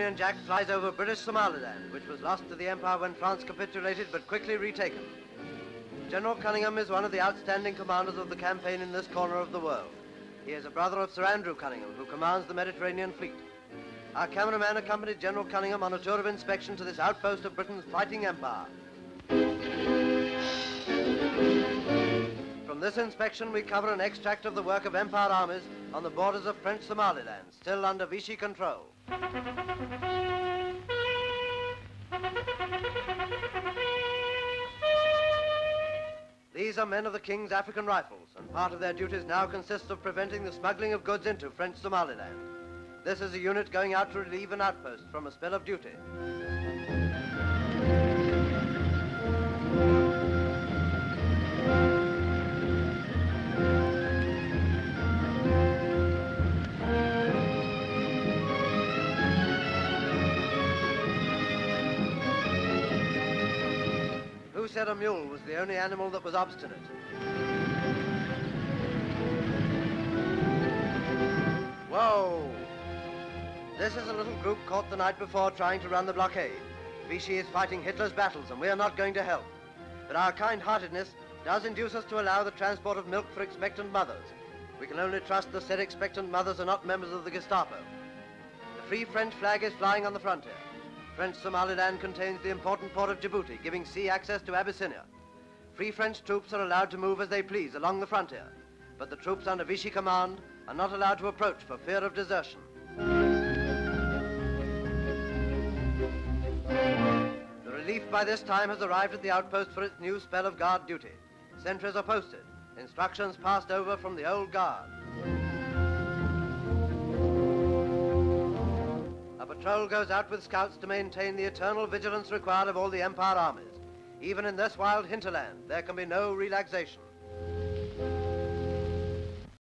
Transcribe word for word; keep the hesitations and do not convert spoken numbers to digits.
Union Jack flies over British Somaliland, which was lost to the Empire when France capitulated but quickly retaken. General Cunningham is one of the outstanding commanders of the campaign in this corner of the world. He is a brother of Sir Andrew Cunningham, who commands the Mediterranean fleet. Our cameraman accompanied General Cunningham on a tour of inspection to this outpost of Britain's fighting empire. From this inspection, we cover an extract of the work of Empire armies on the borders of French Somaliland, still under Vichy control. These are men of the King's African Rifles, and part of their duties now consists of preventing the smuggling of goods into French Somaliland. This is a unit going out to relieve an outpost from a spell of duty. Who said a mule was the only animal that was obstinate? Whoa! This is a little group caught the night before trying to run the blockade. Vichy is fighting Hitler's battles, and we are not going to help. But our kind-heartedness does induce us to allow the transport of milk for expectant mothers. We can only trust the said expectant mothers are not members of the Gestapo. The Free French flag is flying on the frontier. French Somaliland contains the important port of Djibouti, giving sea access to Abyssinia. Free French troops are allowed to move as they please along the frontier, but the troops under Vichy command are not allowed to approach for fear of desertion. The relief by this time has arrived at the outpost for its new spell of guard duty. Sentries are posted, instructions passed over from the old guard. A patrol goes out with scouts to maintain the eternal vigilance required of all the Empire armies. Even in this wild hinterland, there can be no relaxation.